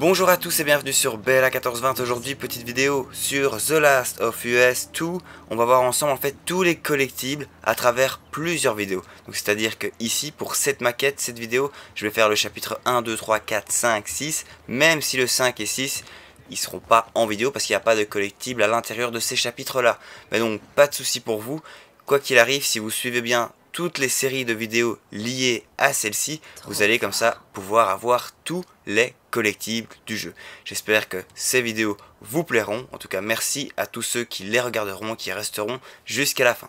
Bonjour à tous et bienvenue sur Bella1420. Aujourd'hui, petite vidéo sur The Last of Us 2. On va voir ensemble en fait tous les collectibles à travers plusieurs vidéos. Donc c'est à dire que ici, pour cette maquette, cette vidéo, je vais faire le chapitre 1, 2, 3, 4, 5, 6. Même si le 5 et 6, ils seront pas en vidéo parce qu'il n'y a pas de collectibles à l'intérieur de ces chapitres là. Mais donc pas de souci pour vous. Quoi qu'il arrive, si vous suivez bien toutes les séries de vidéos liées à celle-ci, vous allez comme ça pouvoir avoir tous les collectibles du jeu. J'espère que ces vidéos vous plairont. En tout cas, merci à tous ceux qui les regarderont, qui resteront jusqu'à la fin.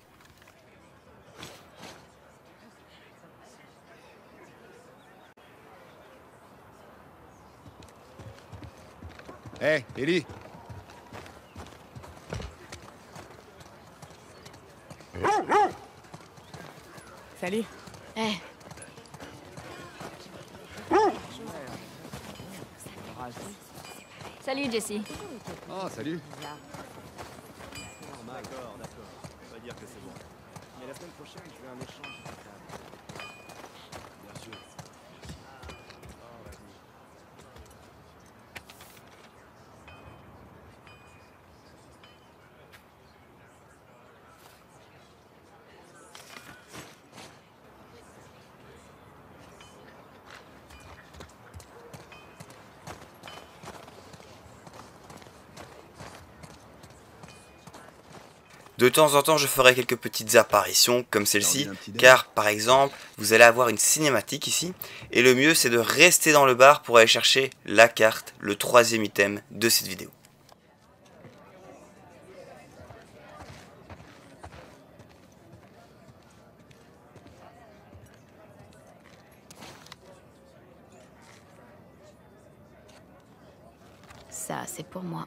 Hey, Ellie. Salut. Eh, salut Jessie. Oh, salut. D'accord. On va dire que c'est bon. Mais la semaine prochaine, je veux un échange. Bien sûr. De temps en temps, je ferai quelques petites apparitions comme celle-ci, car par exemple, vous allez avoir une cinématique ici, et le mieux c'est de rester dans le bar pour aller chercher la carte, le troisième item de cette vidéo. Ça, c'est pour moi.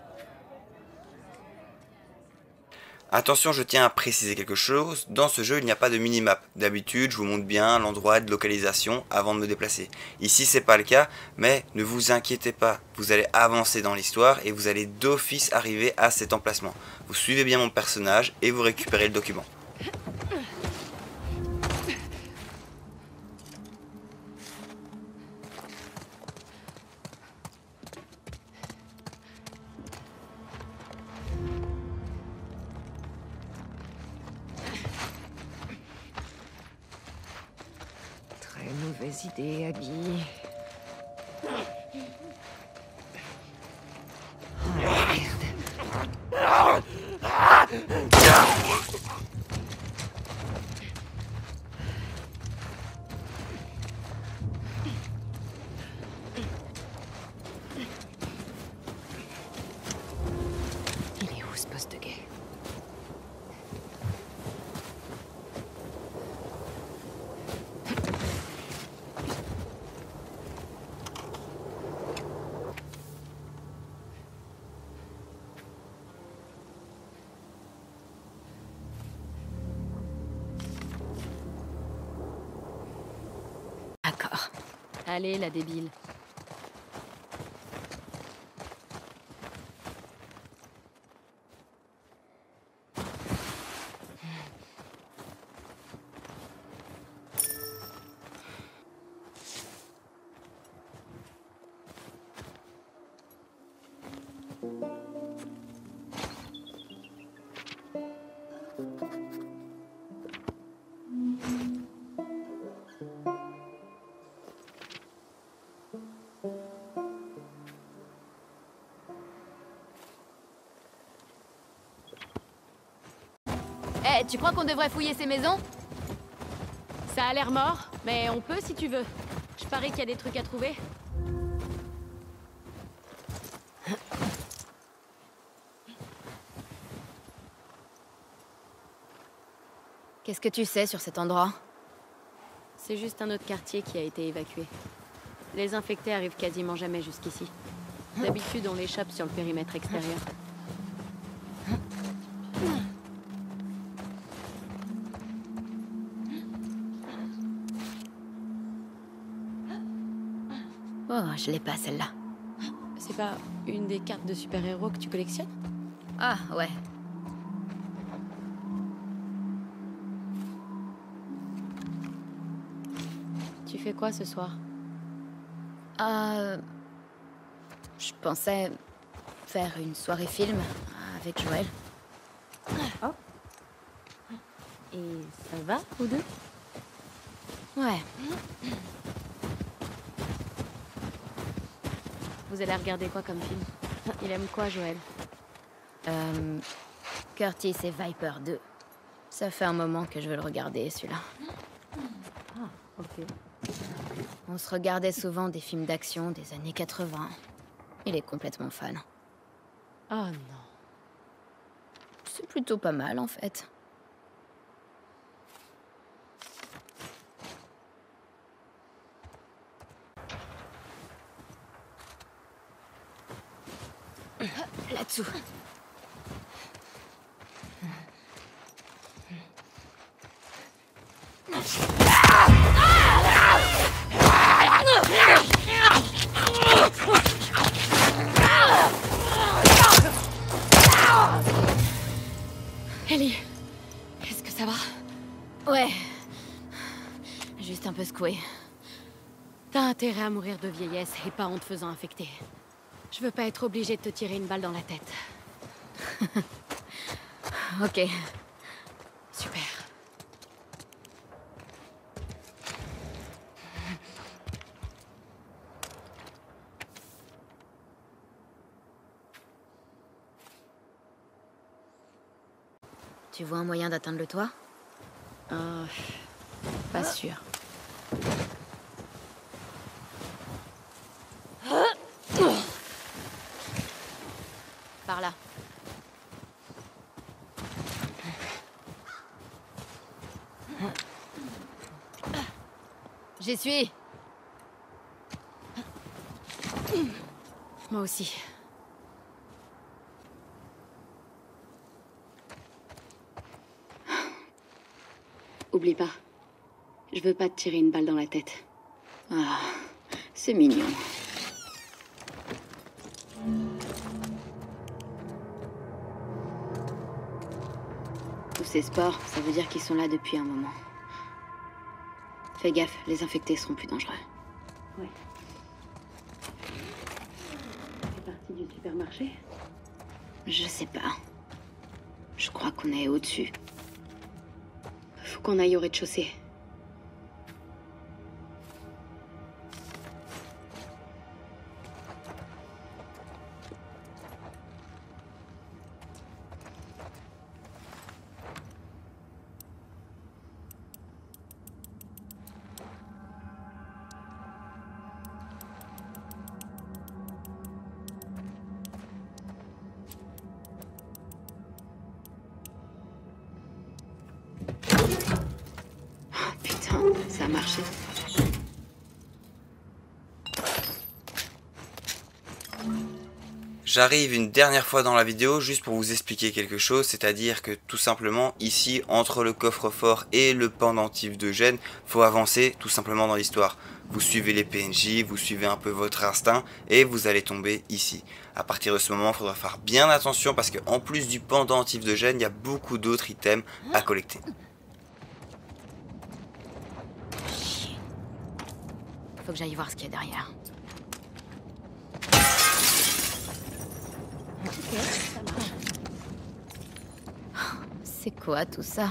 Attention, je tiens à préciser quelque chose, dans ce jeu il n'y a pas de minimap. D'habitude je vous montre bien l'endroit de localisation avant de me déplacer. Ici c'est pas le cas, mais ne vous inquiétez pas, vous allez avancer dans l'histoire et vous allez d'office arriver à cet emplacement. Vous suivez bien mon personnage et vous récupérez le document. Très mauvaise idée, Abby. Il est où ce poste gay? D'accord. Allez, la débile. Eh, tu crois qu'on devrait fouiller ces maisons? Ça a l'air mort, mais on peut si tu veux. Je parie qu'il y a des trucs à trouver. Qu'est-ce que tu sais sur cet endroit? C'est juste un autre quartier qui a été évacué. Les infectés arrivent quasiment jamais jusqu'ici. D'habitude, on les chope sur le périmètre extérieur. Oh, je l'ai pas celle-là. C'est pas une des cartes de super-héros que tu collectionnes? Ah, ouais. Tu fais quoi ce soir? Je pensais faire une soirée film avec Joël. Et ça va, vous deux? Ouais. Vous allez regarder quoi comme film? Il aime quoi, Joël? Curtis et Viper 2. Ça fait un moment que je veux le regarder, celui-là. Ah, ok. On se regardait souvent des films d'action des années 80. Il est complètement fan. Oh non. C'est plutôt pas mal, en fait. Là-dessous. Ellie, est-ce que ça va? Ouais. Juste un peu secoué. T'as intérêt à mourir de vieillesse et pas en te faisant infecter. Je veux pas être obligée de te tirer une balle dans la tête. Ok. Super. Tu vois un moyen d'atteindre le toit? Pas sûr. Par là. J'y suis. Moi aussi. Oublie pas. Je veux pas te tirer une balle dans la tête. Ah, c'est mignon. Tous ces sports, ça veut dire qu'ils sont là depuis un moment. Fais gaffe, les infectés seront plus dangereux. Ouais. C'est parti du supermarché? Je sais pas. Je crois qu'on est au-dessus. Faut qu'on aille au rez-de-chaussée. Putain, ça a marché. J'arrive une dernière fois dans la vidéo juste pour vous expliquer quelque chose, c'est-à-dire que tout simplement ici entre le coffre-fort et le pendentif de gêne, faut avancer tout simplement dans l'histoire. Vous suivez les PNJ, vous suivez un peu votre instinct et vous allez tomber ici. À partir de ce moment, il faudra faire bien attention parce qu'en plus du pendentif de gêne, il y a beaucoup d'autres items à collecter. Faut que j'aille voir ce qu'il y a derrière. Ok, ça marche. C'est quoi tout ça?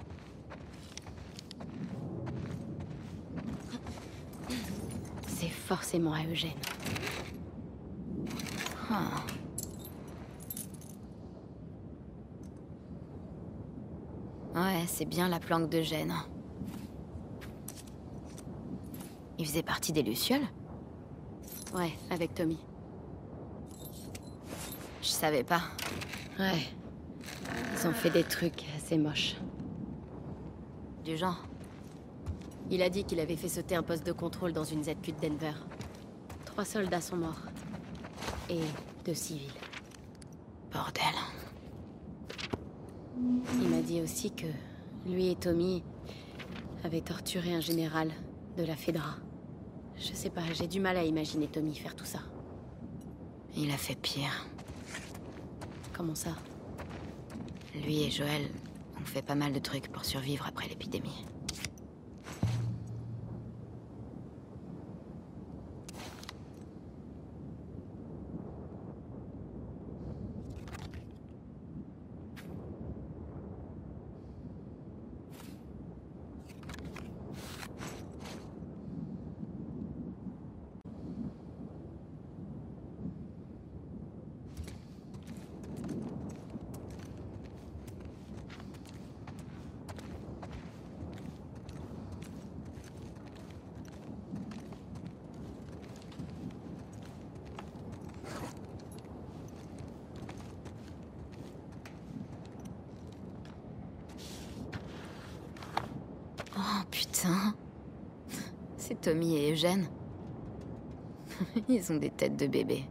C'est forcément à Eugène. Ah. Ouais, c'est bien la planque de gêne. Il faisait partie des Lucioles? Ouais, avec Tommy. Je savais pas. Ouais. Ils ont fait des trucs assez moches. Du genre. Il a dit qu'il avait fait sauter un poste de contrôle dans une ZQ de Denver. 3 soldats sont morts. Et 2 civils. Bordel. Il m'a dit aussi que lui et Tommy avaient torturé un général de la Fedra. Je sais pas, j'ai du mal à imaginer Tommy faire tout ça. Il a fait pire. Comment ça? Lui et Joël ont fait pas mal de trucs pour survivre après l'épidémie. putain. C'est Tommy et Eugène. Ils ont des têtes de bébé.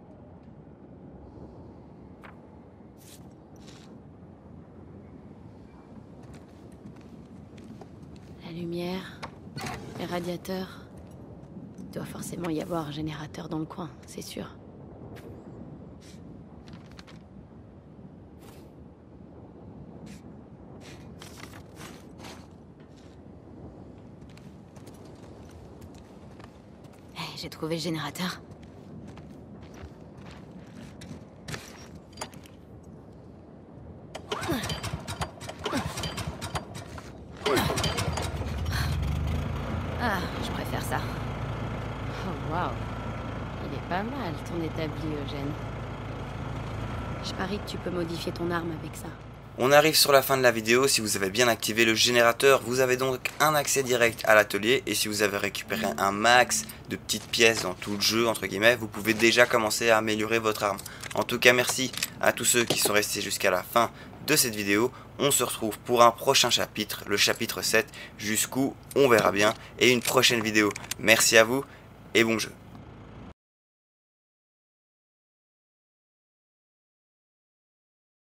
La lumière, les radiateurs. Il doit forcément y avoir un générateur dans le coin, c'est sûr. Hey, j'ai trouvé le générateur. Ah, je préfère ça. Oh waouh. Il est pas mal ton établi, Eugène. Je parie que tu peux modifier ton arme avec ça. On arrive sur la fin de la vidéo. Si vous avez bien activé le générateur, vous avez donc un accès direct à l'atelier. Et si vous avez récupéré un max de petites pièces dans tout le jeu, entre guillemets, vous pouvez déjà commencer à améliorer votre arme. En tout cas, merci à tous ceux qui sont restés jusqu'à la fin de cette vidéo. On se retrouve pour un prochain chapitre, le chapitre 7, jusqu'où on verra bien, et une prochaine vidéo. Merci à vous et bon jeu.